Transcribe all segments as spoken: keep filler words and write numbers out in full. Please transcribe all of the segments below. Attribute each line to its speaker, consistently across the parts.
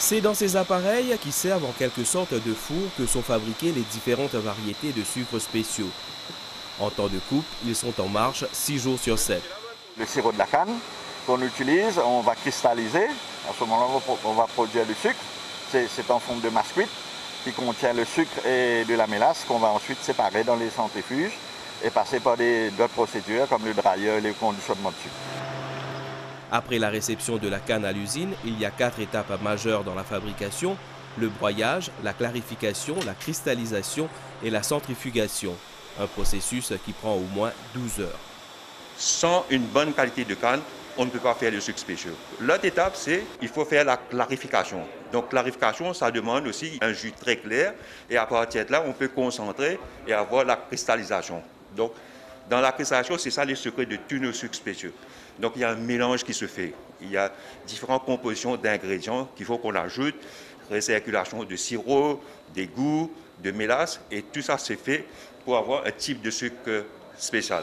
Speaker 1: C'est dans ces appareils qui servent en quelque sorte de four que sont fabriquées les différentes variétés de sucres spéciaux. En temps de coupe, ils sont en marche six jours sur sept.
Speaker 2: Le sirop de la canne qu'on utilise, on va cristalliser. À ce moment-là, on va produire du sucre. C'est en forme de masse cuite qui contient le sucre et de la mélasse qu'on va ensuite séparer dans les centrifuges et passer par d'autres procédures comme le dryer et le conditionnement de sucre.
Speaker 1: Après la réception de la canne à l'usine, il y a quatre étapes majeures dans la fabrication: le broyage, la clarification, la cristallisation et la centrifugation. Un processus qui prend au moins douze heures.
Speaker 3: Sans une bonne qualité de canne, on ne peut pas faire le sucre spéciaux. L'autre étape, c'est qu'il faut faire la clarification. Donc clarification, ça demande aussi un jus très clair et à partir de là, on peut concentrer et avoir la cristallisation. Donc dans la cristallisation, c'est ça le secret de tous nos sucres spéciaux. Donc il y a un mélange qui se fait. Il y a différentes compositions d'ingrédients qu'il faut qu'on ajoute, recirculation de sirop, d'égout, de mélasse, et tout ça se fait pour avoir un type de sucre spécial.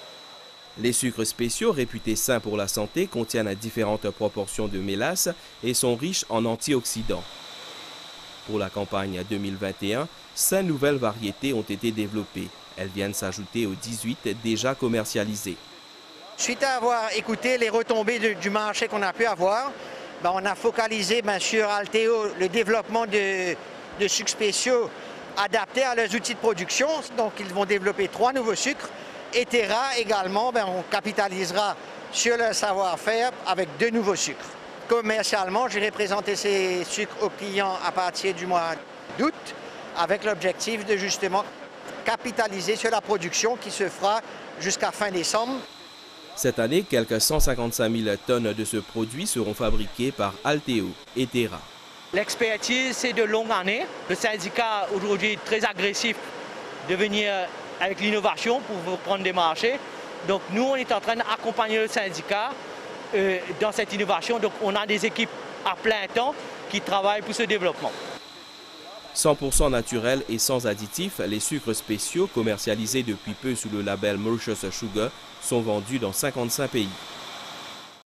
Speaker 1: Les sucres spéciaux, réputés sains pour la santé, contiennent différentes proportions de mélasse et sont riches en antioxydants. Pour la campagne deux mille vingt et un, cinq nouvelles variétés ont été développées. Elles viennent s'ajouter aux dix-huit déjà commercialisées.
Speaker 4: Suite à avoir écouté les retombées de, du marché qu'on a pu avoir, ben on a focalisé ben, sur Alteo le développement de, de sucres spéciaux adaptés à leurs outils de production. Donc ils vont développer trois nouveaux sucres. Et Terra également, ben, on capitalisera sur le savoir-faire avec deux nouveaux sucres. Commercialement, j'ai présenté ces sucres aux clients à partir du mois d'août avec l'objectif de justement capitaliser sur la production qui se fera jusqu'à fin décembre.
Speaker 1: Cette année, quelques cent cinquante-cinq mille tonnes de ce produit seront fabriquées par Alteo et Terra.
Speaker 5: L'expertise, c'est de longues années. Le syndicat aujourd'hui est très agressif de venir avec l'innovation pour prendre des marchés. Donc nous, on est en train d'accompagner le syndicat euh, dans cette innovation. Donc on a des équipes à plein temps qui travaillent pour ce développement.
Speaker 1: cent pour cent naturels et sans additifs, les sucres spéciaux commercialisés depuis peu sous le label Mauritius Sugar sont vendus dans cinquante-cinq pays.